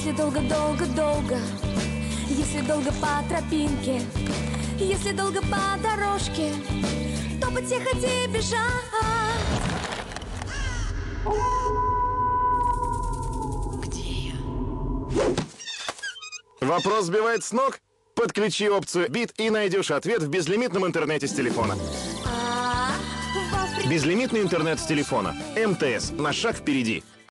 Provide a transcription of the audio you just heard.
Если долго-долго-долго, если долго по тропинке, если долго по дорожке, то потихо бежать. Где я? Вопрос сбивает с ног? Подключи опцию «Бит» и найдешь ответ в безлимитном интернете с телефона. Безлимитный интернет с телефона. МТС. На шаг впереди.